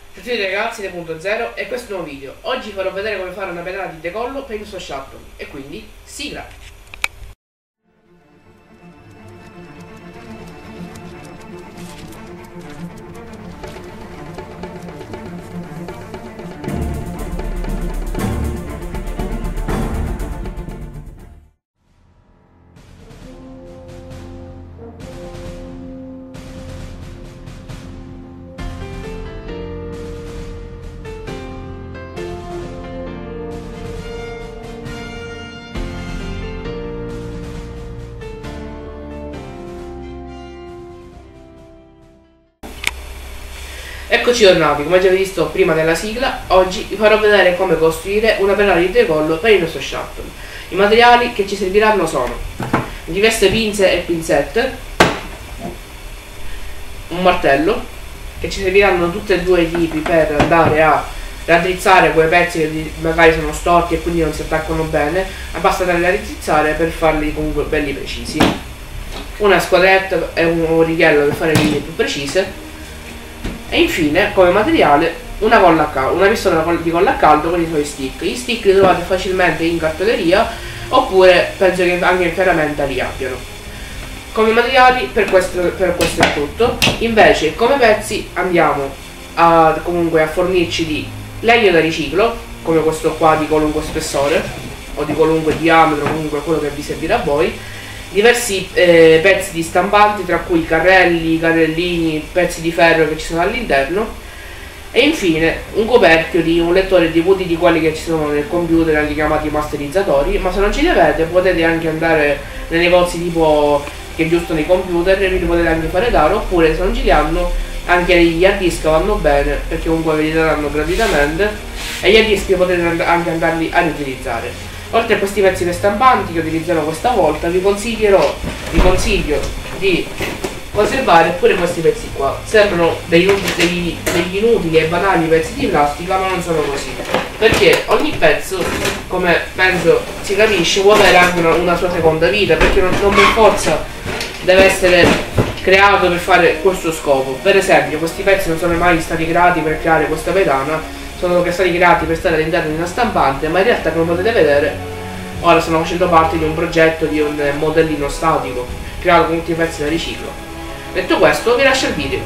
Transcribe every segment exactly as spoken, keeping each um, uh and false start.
Ciao a tutti ragazzi, del punto zero e questo è un nuovo video. Oggi farò vedere come fare una pedana di decollo per il suo shuttle e quindi sigla! Eccoci tornati, come già visto prima della sigla, oggi vi farò vedere come costruire una pedana di decollo per il nostro shuttle. I materiali che ci serviranno sono diverse pinze e pinzette, un martello, che ci serviranno tutti e due i tipi per andare a raddrizzare quei pezzi che magari sono storti e quindi non si attaccano bene, ma basta andare a raddrizzare per farli comunque belli precisi. Una squadretta e un righello per fare le linee più precise. E infine, come materiale, una colla a caldo, una pistola di colla a caldo con i suoi stick. Gli stick li trovate facilmente in cartoleria, oppure penso che anche in ferramenta li abbiano. Come materiali per questo, per questo è tutto. Invece, come pezzi andiamo a, comunque a fornirci di legno da riciclo, come questo qua di qualunque spessore, o di qualunque diametro, comunque quello che vi servirà a voi. Diversi eh, pezzi di stampanti, tra cui carrelli, carrellini, pezzi di ferro che ci sono all'interno, e infine un coperchio di un lettore D V D di quelli che ci sono nel computer, anche chiamati masterizzatori, ma se non ce li avete potete anche andare nei negozi tipo che giusto nei computer e vi potete anche fare dare, oppure se non ce li hanno anche gli hard disk vanno bene perché comunque ve li daranno gratuitamente e gli hard disk potete anche andarli a riutilizzare. Oltre a questi pezzi per stampanti che utilizzerò questa volta, vi consiglierò, vi consiglio di conservare pure questi pezzi qua. Sembrano degli, degli, degli inutili e banali pezzi di plastica, ma non sono così, perché ogni pezzo, come penso si capisce, può avere anche una, una sua seconda vita, perché non, non per forza deve essere creato per fare questo scopo. Per esempio, questi pezzi non sono mai stati creati per creare questa pedana, sono stati creati per stare all'interno di una stampante, ma in realtà, come potete vedere, ora stanno facendo parte di un progetto di un modellino statico creato con tutti i pezzi da riciclo. Detto questo, vi lascio il video.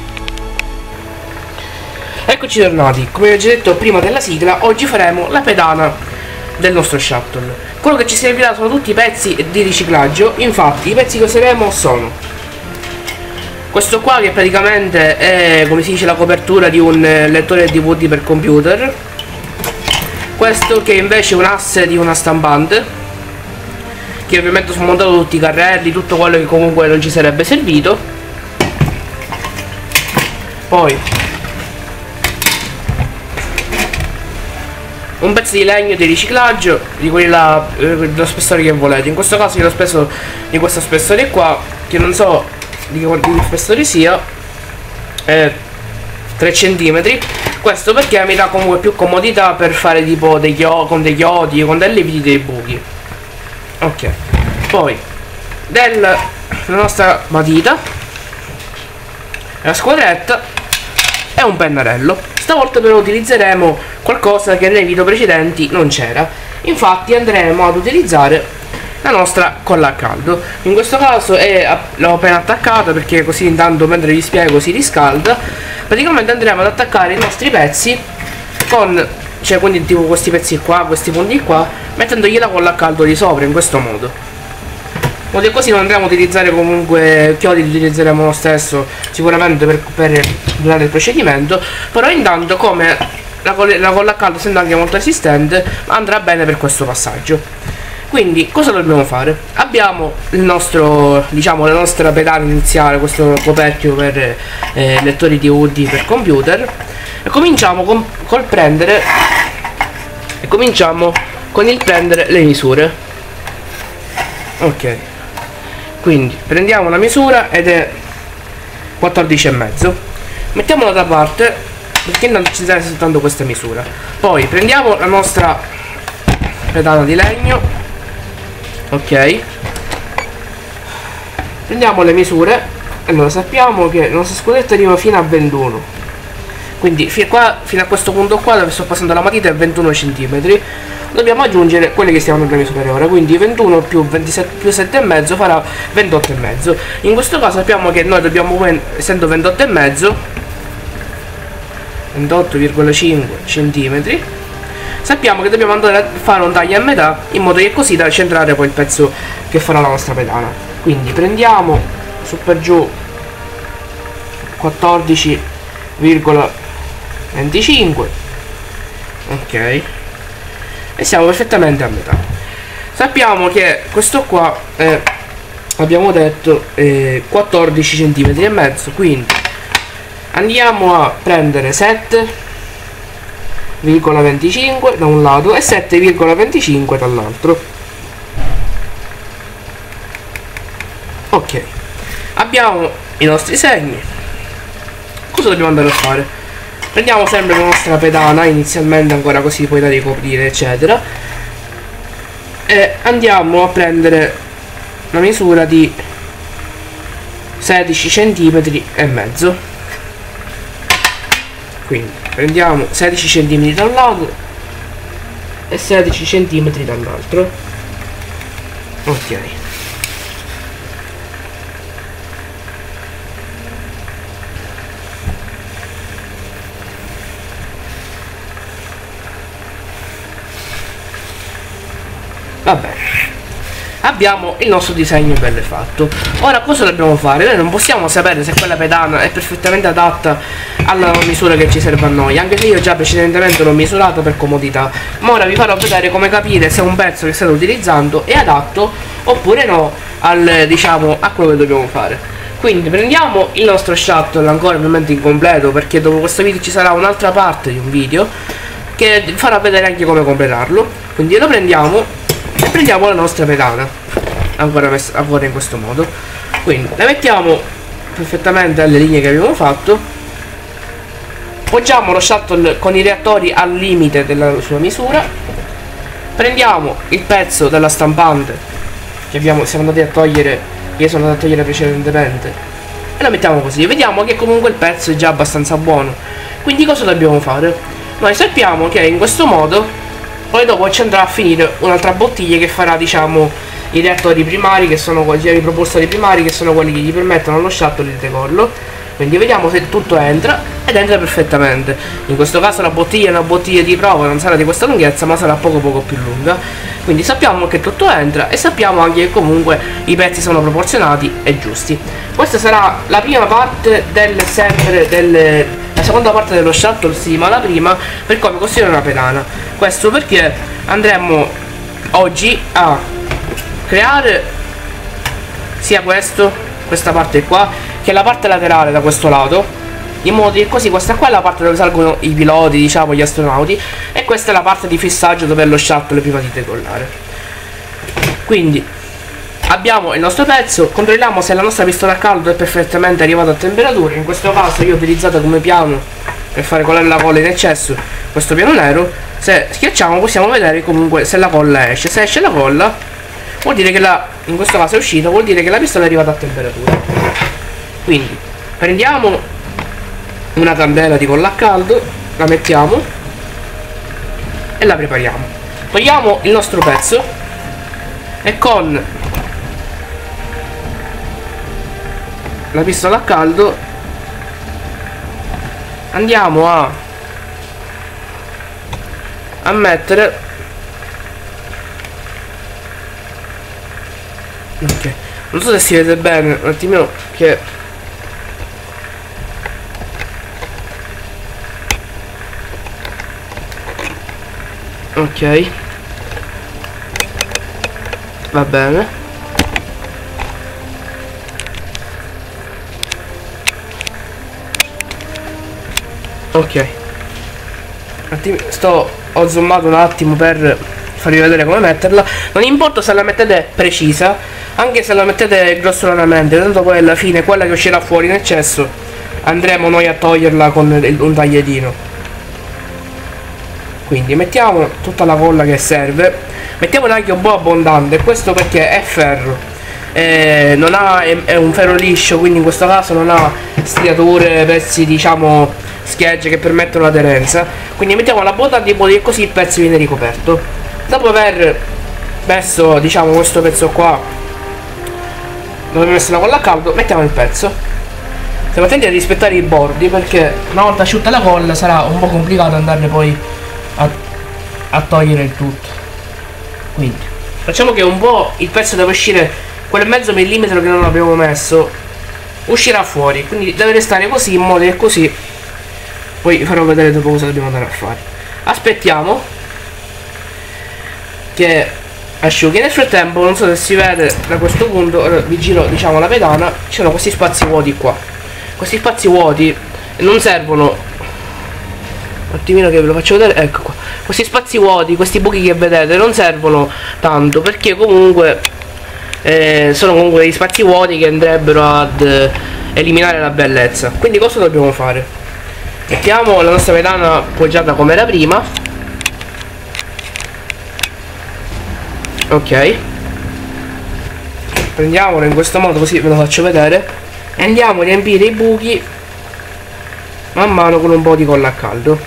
Eccoci tornati. Come ho già detto prima della sigla, oggi faremo la pedana del nostro shuttle. Quello che ci servirà sono tutti i pezzi di riciclaggio. Infatti i pezzi che useremo sono questo qua, che praticamente è, come si dice, la copertura di un lettore D V D per computer. Questo che invece è un asse di una stampante, che ovviamente sono montato tutti i carrelli, tutto quello che comunque non ci sarebbe servito. Poi un pezzo di legno di riciclaggio di quella, eh, dello spessore che volete. In questo caso io l'ho speso di questo spessore qua, che non so di che spessore sia, eh, tre centimetri. Questo perché mi dà comunque più comodità per fare tipo dei chiodi, con dei chiodi, con delle viti, dei buchi. Ok, poi della nostra matita, la squadretta e un pennarello. Stavolta però utilizzeremo qualcosa che nei video precedenti non c'era. Infatti andremo ad utilizzare la nostra colla a caldo. In questo caso l'ho appena attaccata perché così intanto mentre vi spiego si riscalda. Praticamente andremo ad attaccare i nostri pezzi con, cioè quindi tipo questi pezzi qua, questi punti qua, mettendogli la colla a caldo di sopra in questo modo. Modo che così non andremo a utilizzare comunque chiodi, li utilizzeremo lo stesso sicuramente per, per durante il procedimento. Però intanto, come la colla, la colla a caldo essendo anche molto resistente, andrà bene per questo passaggio. Quindi cosa dobbiamo fare? Abbiamo il nostro, diciamo, la nostra pedana iniziale, questo coperchio per eh, lettori D V D per computer, e cominciamo con, col prendere e cominciamo con il prendere le misure. Ok, quindi prendiamo la misura ed è quattordici e mezzo, mettiamola da parte perché non ci serve soltanto questa misura. Poi prendiamo la nostra pedana di legno. Ok, prendiamo le misure. Allora sappiamo che la nostra scudetta arriva fino a ventuno, quindi fino a, qua, fino a questo punto qua dove sto passando la matita è ventuno centimetri. Dobbiamo aggiungere quelli che stiamo nel gremio superiore, quindi ventuno più ventisette più sette e mezzo farà ventotto e mezzo. In questo caso sappiamo che noi dobbiamo, essendo ventotto e mezzo, ventotto virgola cinque centimetri, sappiamo che dobbiamo andare a fare un taglio a metà in modo che così da centrare poi il pezzo che farà la nostra pedana. Quindi prendiamo su per giù quattordici virgola venticinque, ok, e siamo perfettamente a metà. Sappiamo che questo qua è, abbiamo detto, eh, quattordici centimetri e mezzo, quindi andiamo a prendere sette virgola venticinque da un lato e sette virgola venticinque dall'altro. Ok, abbiamo i nostri segni. Cosa dobbiamo andare a fare? Prendiamo sempre la nostra pedana, inizialmente ancora così poi da ricoprire eccetera, e andiamo a prendere la misura di sedici centimetri e mezzo. Quindi prendiamo sedici centimetri da un lato e sedici centimetri dall'altro. Ok, va bene, abbiamo il nostro disegno bello fatto. Ora cosa dobbiamo fare? Noi non possiamo sapere se quella pedana è perfettamente adatta alla misura che ci serve a noi, anche se io già precedentemente l'ho misurata per comodità, ma ora vi farò vedere come capire se un pezzo che state utilizzando è adatto oppure no al, diciamo, a quello che dobbiamo fare. Quindi prendiamo il nostro shuttle, ancora ovviamente incompleto perché dopo questo video ci sarà un'altra parte di un video che farà vedere anche come completarlo. Quindi lo prendiamo e prendiamo la nostra pedana, ancora messa ancora in questo modo. Quindi la mettiamo perfettamente alle linee che abbiamo fatto, poggiamo lo shuttle con i reattori al limite della sua misura, prendiamo il pezzo della stampante che abbiamo, siamo andati a togliere, io sono andato a togliere precedentemente, e la mettiamo così. Vediamo che comunque il pezzo è già abbastanza buono. Quindi cosa dobbiamo fare? Noi sappiamo che in questo modo poi dopo ci andrà a finire un'altra bottiglia che farà, diciamo, i reattori primari, che sono quelli, i propulsori primari, che sono quelli che gli permettono allo shuttle di decollo. Quindi vediamo se tutto entra, ed entra perfettamente. In questo caso la bottiglia è una bottiglia di prova, non sarà di questa lunghezza ma sarà poco poco più lunga. Quindi sappiamo che tutto entra e sappiamo anche che comunque i pezzi sono proporzionati e giusti. Questa sarà la prima parte del sempre del, la seconda parte dello shuttle, sì, ma la prima per come costruire una pedana. Questo perché andremo oggi a creare sia questo, questa parte qua, che la parte laterale da questo lato, in modo che così questa qua è la parte dove salgono i piloti, diciamo gli astronauti, e questa è la parte di fissaggio dove è lo shuttle prima di decollare. Quindi abbiamo il nostro pezzo, controlliamo se la nostra pistola a caldo è perfettamente arrivata a temperatura. In questo caso io ho utilizzato come piano per fare colare la colla in eccesso questo piano nero. Se schiacciamo possiamo vedere comunque se la colla esce. Se esce la colla vuol dire che la, in questo caso è uscita, vuol dire che la pistola è arrivata a temperatura. Quindi prendiamo una candela di colla a caldo, la mettiamo e la prepariamo. Togliamo il nostro pezzo e con la pistola a caldo andiamo a a mettere, ok, non so se si vede bene un attimino che ok, va bene. Ok, sto ho zoomato un attimo per farvi vedere come metterla. Non importa se la mettete precisa, anche se la mettete grossolanamente, tanto poi alla fine quella che uscirà fuori in eccesso andremo noi a toglierla con un taglietino. Quindi mettiamo tutta la colla che serve, mettiamola anche un po' abbondante, questo perché è ferro, eh, non ha, è, è un ferro liscio, quindi in questo caso non ha striature, pezzi diciamo schegge che permettono l'aderenza. Quindi mettiamo la botta di modo che così il pezzo viene ricoperto. Dopo aver messo, diciamo, questo pezzo qua, dove ho messo la colla a caldo, mettiamo il pezzo. Stiamo attenti a rispettare i bordi, perché una volta asciutta la colla sarà un po' complicato andarne poi a, a togliere il tutto. Quindi facciamo che un po' il pezzo deve uscire, quel mezzo millimetro che non abbiamo messo uscirà fuori, quindi deve restare così, in modo che così poi vi farò vedere dopo cosa dobbiamo andare a fare. Aspettiamo che asciughi. Nel frattempo, non so se si vede da questo punto, ora vi giro, diciamo, la pedana. Ci sono questi spazi vuoti qua. Questi spazi vuoti non servono, un attimino che ve lo faccio vedere, ecco qua. Questi spazi vuoti, questi buchi che vedete non servono tanto, perché comunque eh, sono comunque degli spazi vuoti che andrebbero ad eh, eliminare la bellezza. Quindi cosa dobbiamo fare? Mettiamo la nostra pedana appoggiata come era prima. Ok, prendiamolo in questo modo, così ve lo faccio vedere, e andiamo a riempire i buchi man mano con un po' di colla a caldo.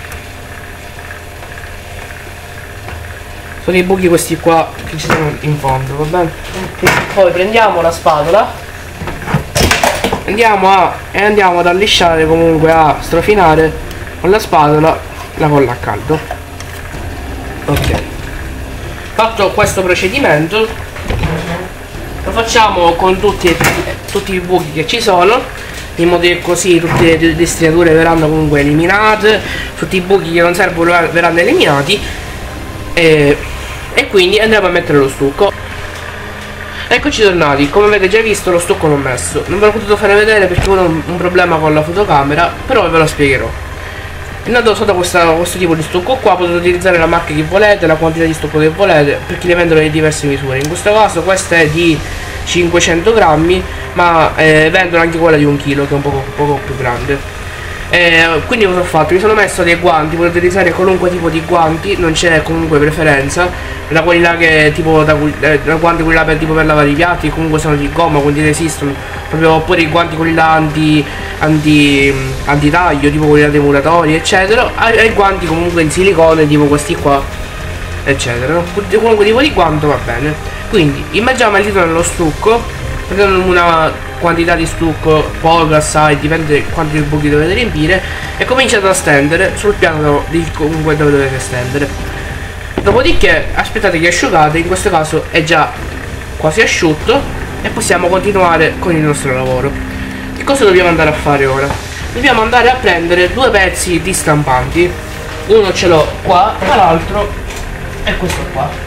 Sono i buchi questi qua che ci sono in fondo, va bene? Poi prendiamo la spatola, andiamo a e andiamo ad allisciare, comunque a strofinare con la spatola la colla a caldo. Ok, fatto questo procedimento lo facciamo con tutti, tutti i buchi che ci sono, in modo che così tutte le distriature verranno comunque eliminate, tutti i buchi che non servono verranno eliminati, e, e quindi andremo a mettere lo stucco. Eccoci tornati. Come avete già visto, lo stucco l'ho messo, non ve l'ho potuto fare vedere perché ho un, un problema con la fotocamera, però ve lo spiegherò. Andando sotto questa, questo tipo di stucco qua, potete utilizzare la marca che volete, la quantità di stucco che volete, perché le vendono di diverse misure. In questo caso questa è di cinquecento grammi, ma eh, vendono anche quella di un chilo, che è un poco, un poco più grande. Eh, quindi cosa ho fatto? Mi sono messo dei guanti, potete utilizzare qualunque tipo di guanti, non c'è comunque preferenza. Da quelli là che tipo da, eh, da guanti quelli là per, tipo per lavare i piatti, comunque sono di gomma, quindi resistono, proprio, oppure i guanti quelli là anti anti anti taglio, tipo quelli là dei muratori, eccetera, e guanti comunque in silicone, tipo questi qua, eccetera. Qualunque tipo di guanto va bene. Quindi immergiamo il dito nello stucco, prendendo una quantità di stucco, poco, assai, dipende quanti buchi dovete riempire, e cominciate a stendere sul piano di comunque dove dovete stendere. Dopodiché aspettate che asciugate, in questo caso è già quasi asciutto, e possiamo continuare con il nostro lavoro. Che cosa dobbiamo andare a fare ora? Dobbiamo andare a prendere due pezzi di stampanti, uno ce l'ho qua, ma l'altro è questo qua.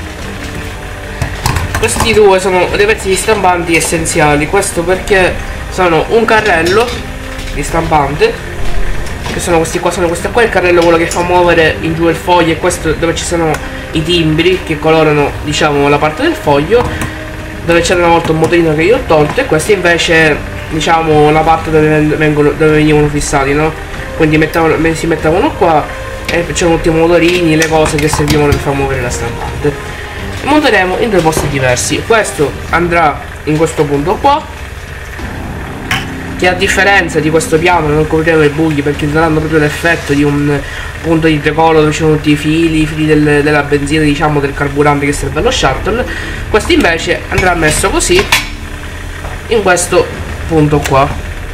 Questi due sono dei pezzi di stampanti essenziali, questo perché sono un carrello di stampante, che sono questi qua, sono questo qua, il carrello quello che fa muovere in giù il foglio, e questo dove ci sono i timbri che colorano, diciamo, la parte del foglio, dove c'era una volta un motorino che io ho tolto, e questo invece, diciamo, la parte dove, vengono, dove venivano fissati, no? Quindi mettavano, si mettevano qua, e c'erano tutti i motorini, le cose che servivano per far muovere la stampante. Monteremo in due posti diversi. Questo andrà in questo punto qua, che a differenza di questo piano non copriremo i buchi, perché daranno proprio l'effetto di un punto di decollo dove ci sono tutti i fili, i fili del, della benzina, diciamo, del carburante che serve allo shuttle. Questo invece andrà messo così, in questo punto qua,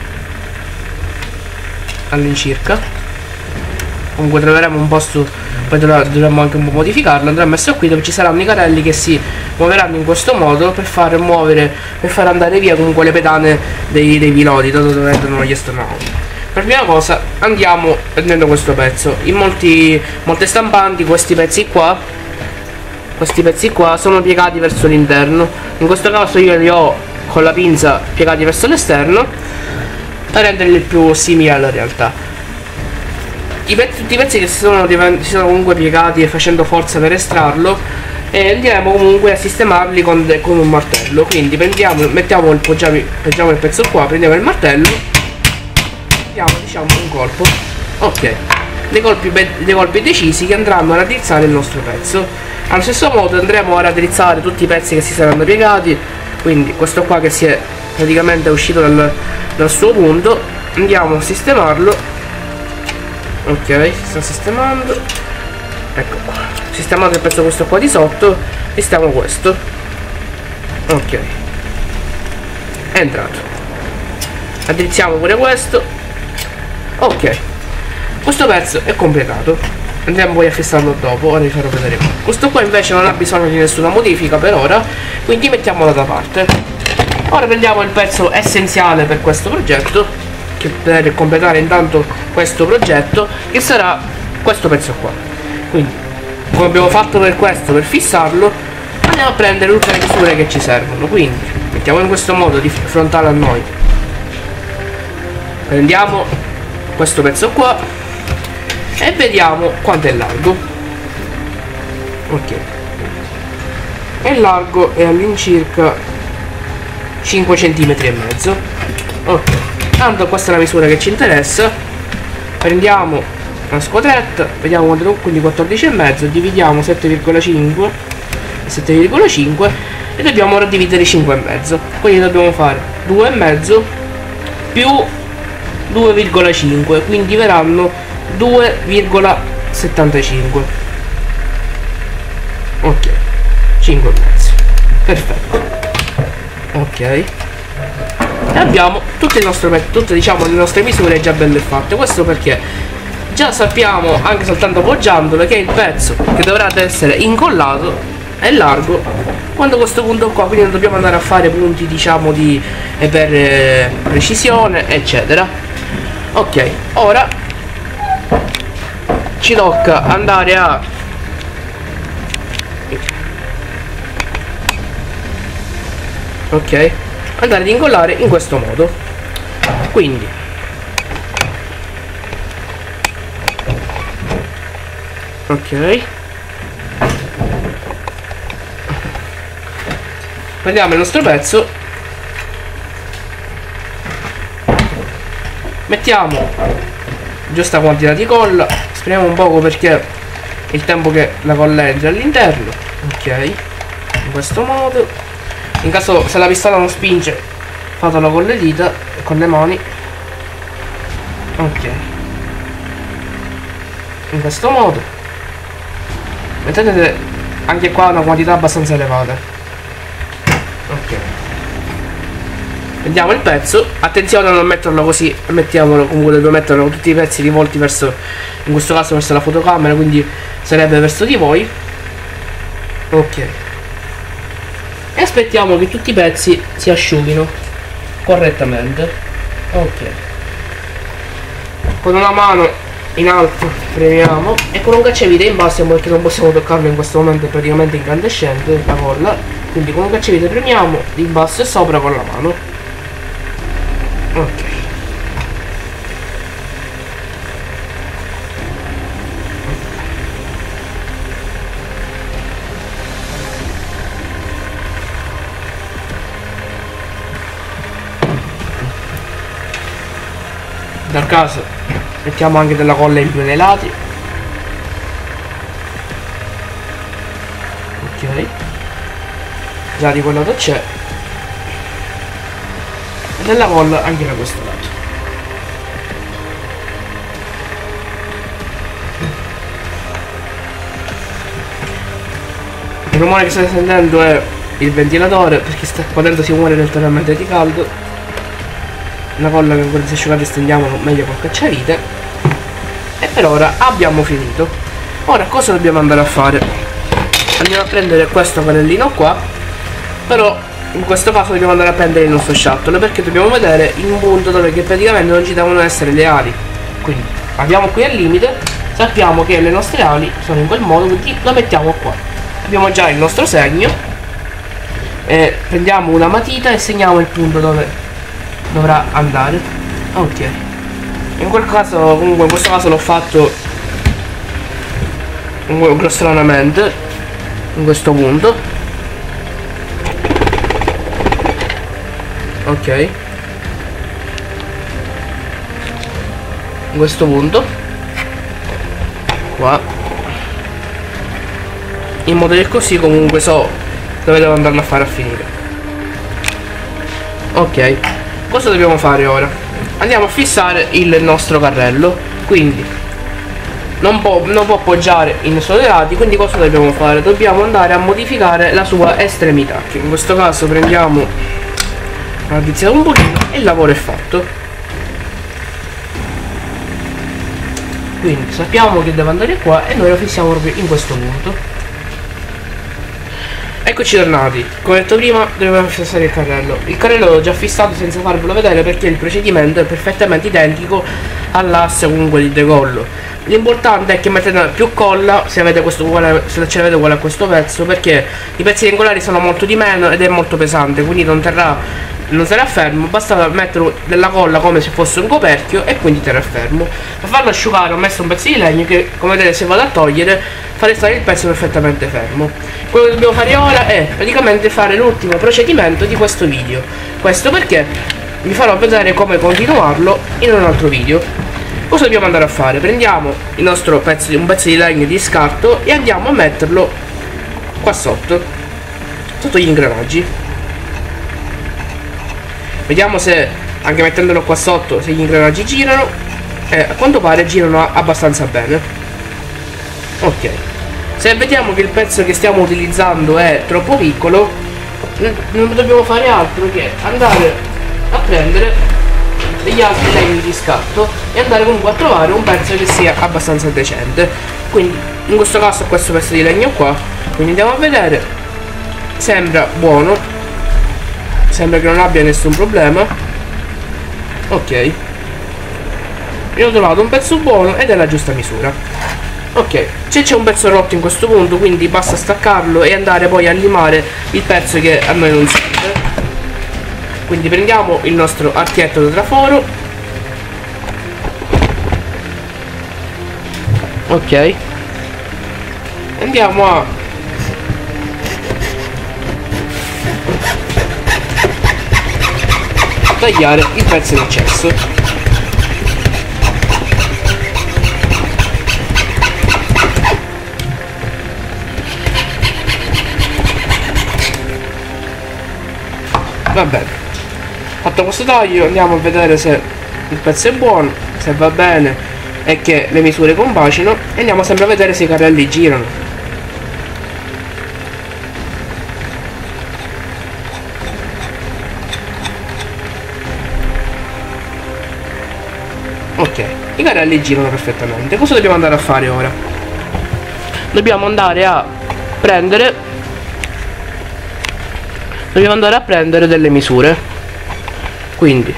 all'incirca. Comunque troveremo un posto, poi dovremmo anche un po' modificarlo, andrà messo qui dove ci saranno i carrelli che si muoveranno in questo modo per far muovere, per far andare via comunque le pedane dei, dei piloti, da dove entrano gli astronauti. Per prima cosa andiamo prendendo questo pezzo. In molti, molte stampanti questi pezzi qua, questi pezzi qua sono piegati verso l'interno, in questo caso io li ho con la pinza piegati verso l'esterno per renderli più simili alla realtà. I pezzi, tutti i pezzi che si sono, si sono comunque piegati e facendo forza per estrarlo, e andiamo comunque a sistemarli con, de, con un martello. Quindi prendiamo, mettiamo il, poggiamo, poggiamo il pezzo qua, prendiamo il martello, diamo, diciamo, un colpo, ok, dei colpi, dei colpi decisi che andranno a raddrizzare il nostro pezzo. Allo stesso modo andremo a raddrizzare tutti i pezzi che si saranno piegati, quindi questo qua che si è praticamente uscito dal, dal suo punto, andiamo a sistemarlo Ok, si sta sistemando. Ecco qua. Sistemato il pezzo questo qua di sotto. Sistemo questo. Ok. È entrato. Addrizziamo pure questo. Ok. Questo pezzo è completato. Andiamo poi a fissarlo dopo. Ora vi farò vedere qua. Questo qua invece non ha bisogno di nessuna modifica per ora, quindi mettiamolo da parte. Ora prendiamo il pezzo essenziale per questo progetto, che per completare intanto questo progetto, che sarà questo pezzo qua. Quindi, come abbiamo fatto per questo, per fissarlo, andiamo a prendere tutte le misure che ci servono. Quindi mettiamo in questo modo di frontale a noi, prendiamo questo pezzo qua e vediamo quanto è largo. Ok, è largo è all'incirca cinque centimetri e mezzo. Ok, tanto questa è la misura che ci interessa. Prendiamo una squadretta, vediamo quanto, quindi quattordici e mezzo, dividiamo sette virgola cinque sette virgola cinque e dobbiamo ora dividere cinque e mezzo, quindi dobbiamo fare due e mezzo più due virgola cinque, quindi verranno due virgola settantacinque. Ok, cinque e mezzo, perfetto. Ok, e abbiamo tutto il nostro metodo, tutte diciamo le nostre misure già belle fatte. Questo perché già sappiamo, anche soltanto appoggiandolo, che il pezzo che dovrà essere incollato è largo quando questo punto qua, quindi non dobbiamo andare a fare punti diciamo di eh, per eh, precisione eccetera. Ok, ora ci tocca andare a ok andare ad incollare in questo modo. Quindi ok, prendiamo il nostro pezzo, mettiamo giusta quantità di colla, spremiamo un poco perché il tempo che la colla entra all'interno. Ok, in questo modo. In caso se la pistola non spinge, fatelo con le dita e con le mani. Ok, in questo modo. Vedete anche qua una quantità abbastanza elevata. Ok, prendiamo il pezzo, attenzione a non metterlo così, mettiamolo comunque, dobbiamo metterlo con tutti i pezzi rivolti verso, in questo caso verso la fotocamera, quindi sarebbe verso di voi. Ok, e aspettiamo che tutti i pezzi si asciughino correttamente. Ok, con una mano in alto premiamo e con un cacciavite in basso, perché non possiamo toccarlo in questo momento, è praticamente incandescente la colla, quindi con un cacciavite premiamo in basso e sopra con la mano. Ok, dal caso mettiamo anche della colla in più nei lati. Ok, già di quel lato c'è, e della colla anche da questo lato. Il rumore che state sentendo è il ventilatore, perché sta, qua dentro si muore letteralmente di caldo. La colla che ancora si è asciugata stendiamo meglio col cacciavite. E per ora abbiamo finito. Ora cosa dobbiamo andare a fare? Andiamo a prendere questo pannellino qua, però in questo caso dobbiamo andare a prendere il nostro shuttle, perché dobbiamo vedere in un punto dove che praticamente non ci devono essere le ali. Quindi abbiamo qui al limite, sappiamo che le nostre ali sono in quel modo, quindi lo mettiamo qua. Abbiamo già il nostro segno e prendiamo una matita e segniamo il punto dove dovrà andare. Ok, in quel caso, comunque in questo caso l'ho fatto grossolanamente in questo punto. Ok, in questo punto qua, in modo che così comunque so dove devo andarlo a fare a finire. Ok, cosa dobbiamo fare ora? Andiamo a fissare il nostro carrello. Quindi non può, non può poggiare in nessuno dei lati, quindi cosa dobbiamo fare? Dobbiamo andare a modificare la sua estremità, che in questo caso prendiamo la pizziata un pochino e il lavoro è fatto. Quindi sappiamo che deve andare qua e noi lo fissiamo proprio in questo punto. Eccoci tornati. Come detto prima, dovevamo fissare il carrello. Il carrello l'ho già fissato senza farvelo vedere perché il procedimento è perfettamente identico all'asse comunque di decollo. L'importante è che mettete più colla se avete questo uguale, se ce l'avete uguale a questo pezzo, perché i pezzi triangolari sono molto di meno ed è molto pesante, quindi non terrà, non sarà fermo. Basta mettere della colla come se fosse un coperchio e quindi terrà fermo. Per farlo asciugare ho messo un pezzo di legno che, come vedete, se vado a togliere fare stare il pezzo perfettamente fermo. Quello che dobbiamo fare ora è praticamente fare l'ultimo procedimento di questo video. Questo perché vi farò vedere come continuarlo in un altro video. Cosa dobbiamo andare a fare? Prendiamo il nostro pezzo, un pezzo di legno di scarto e andiamo a metterlo qua sotto, sotto gli ingranaggi. Vediamo se, anche mettendolo qua sotto, se gli ingranaggi girano. E a quanto pare girano abbastanza bene. Ok. Se vediamo che il pezzo che stiamo utilizzando è troppo piccolo, non dobbiamo fare altro che andare a prendere degli altri legni di scatto e andare comunque a trovare un pezzo che sia abbastanza decente. Quindi in questo caso questo pezzo di legno qua, quindi andiamo a vedere. Sembra buono, sembra che non abbia nessun problema. Ok, io ho trovato un pezzo buono ed è la giusta misura. Ok, se c'è un pezzo rotto in questo punto, quindi basta staccarlo e andare poi a limare il pezzo che a noi non serve. Quindi prendiamo il nostro archietto da traforo. Ok, andiamo a tagliare il pezzo in eccesso. Va bene, fatto questo taglio andiamo a vedere se il pezzo è buono, se va bene e che le misure compacino, e andiamo sempre a vedere se i carrelli girano. Ok, i carrelli girano perfettamente. Cosa dobbiamo andare a fare ora? Dobbiamo andare a prendere Dobbiamo andare a prendere delle misure. Quindi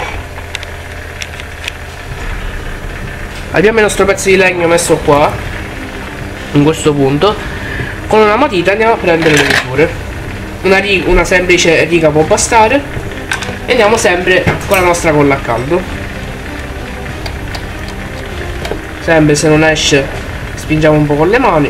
abbiamo il nostro pezzo di legno messo qua, in questo punto. Con una matita andiamo a prendere le misure. Una, riga, una semplice riga può bastare. E andiamo sempre con la nostra colla a caldo. Sempre, se non esce spingiamo un po' con le mani.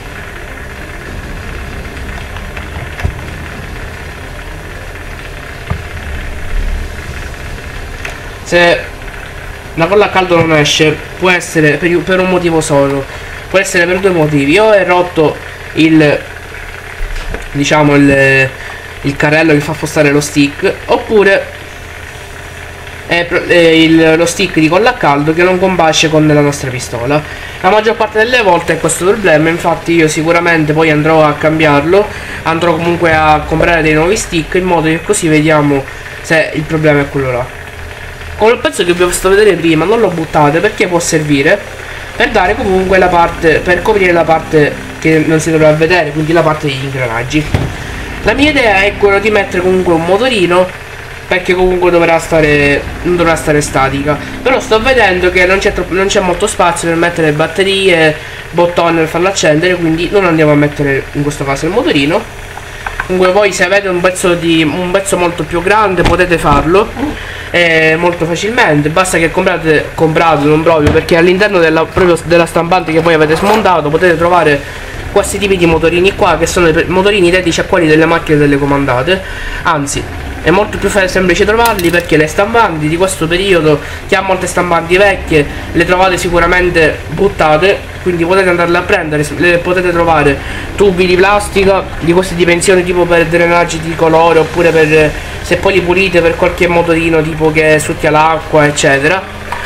Se la colla a caldo non esce, può essere per, per un motivo solo, può essere per due motivi: o è rotto il, diciamo, il, il carrello che fa spostare lo stick, oppure è, è il, lo stick di colla a caldo che non combacia con la nostra pistola. La maggior parte delle volte è questo il problema, infatti io sicuramente poi andrò a cambiarlo, andrò comunque a comprare dei nuovi stick, in modo che così vediamo se il problema è quello là. Come il pezzo che vi ho fatto vedere prima, non lo buttate, perché può servire per dare comunque la parte, per coprire la parte che non si dovrà vedere, quindi la parte degli ingranaggi. La mia idea è quella di mettere comunque un motorino, perché comunque dovrà stare, non dovrà stare statica. Però sto vedendo che non c'è non c'è molto spazio per mettere batterie, bottoni per farlo accendere, quindi non andiamo a mettere in questo caso il motorino. Comunque voi, se avete un pezzo di un pezzo molto più grande, potete farlo eh, molto facilmente. Basta che comprate comprate non proprio, perché all'interno della, proprio della stampante che voi avete smontato potete trovare questi tipi di motorini qua, che sono i motorini identici a quelli delle macchine telecomandate. Anzi, è molto più semplice trovarli, perché le stampanti di questo periodo, che ha molte stampanti vecchie, le trovate sicuramente buttate, quindi potete andarle a prendere. Le potete trovare tubi di plastica di queste dimensioni, tipo per drenaggi di colore, oppure per, se poi li pulite, per qualche motorino tipo che succhia l'acqua eccetera.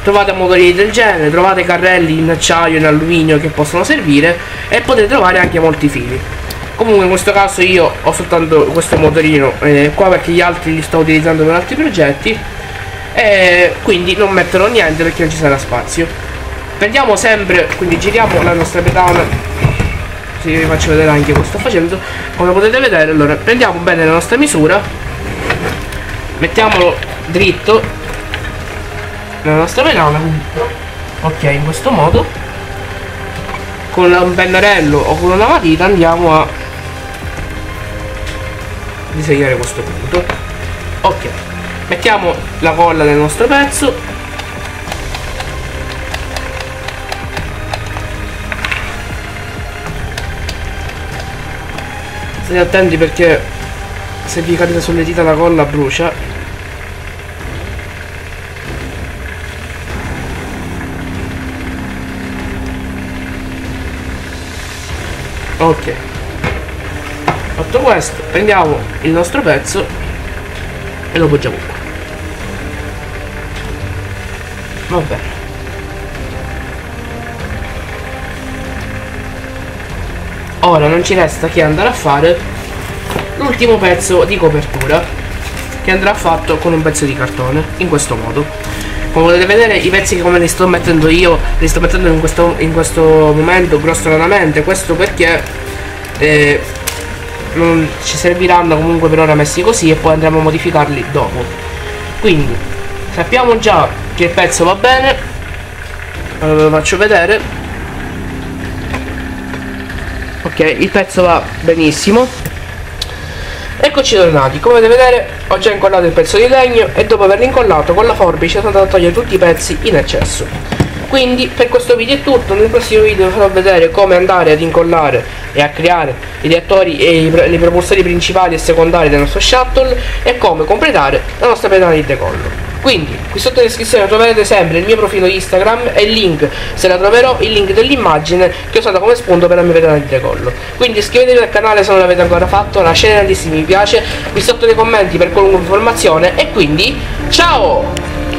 trovate motorini del genere, trovate carrelli in acciaio e in alluminio che possono servire, e potete trovare anche molti fili. Comunque in questo caso io ho soltanto questo motorino eh, qua, perché gli altri li sto utilizzando per altri progetti, e quindi non metterò niente perché non ci sarà spazio. Prendiamo sempre, quindi giriamo la nostra pedana, così vi faccio vedere anche cosa sto facendo. Come potete vedere, allora prendiamo bene la nostra misura, mettiamolo dritto nella nostra pedana, ok, in questo modo. Con un pennarello o con una matita andiamo a disegnare questo punto. Ok, mettiamo la colla del nostro pezzo, state attenti perché se vi cadete sulle dita la colla brucia. Ok, fatto questo, prendiamo il nostro pezzo e lo poggiamo qua. Va bene. Ora non ci resta che andare a fare l'ultimo pezzo di copertura, che andrà fatto con un pezzo di cartone, in questo modo. Come potete vedere, i pezzi che come li sto mettendo io, li sto mettendo in questo, in questo momento grossolanamente, questo perché eh, non ci serviranno comunque per ora messi così, e poi andremo a modificarli dopo. Quindi sappiamo già che il pezzo va bene, allora ve lo faccio vedere. Ok, il pezzo va benissimo. Eccoci tornati. Come potete vedere ho già incollato il pezzo di legno, e dopo averlo incollato con la forbice sono andato a togliere tutti i pezzi in eccesso. Quindi per questo video è tutto. Nel prossimo video vi farò vedere come andare ad incollare e a creare i reattori e i, i propulsori principali e secondari del nostro shuttle, e come completare la nostra pedana di decollo. Quindi qui sotto in descrizione troverete sempre il mio profilo Instagram e il link, se la troverò, il link dell'immagine che ho usato come spunto per la mia pedana di decollo. Quindi iscrivetevi al canale se non l'avete ancora fatto, lasciate tantissimi mi piace qui sotto nei commenti per qualunque informazione, e quindi ciao!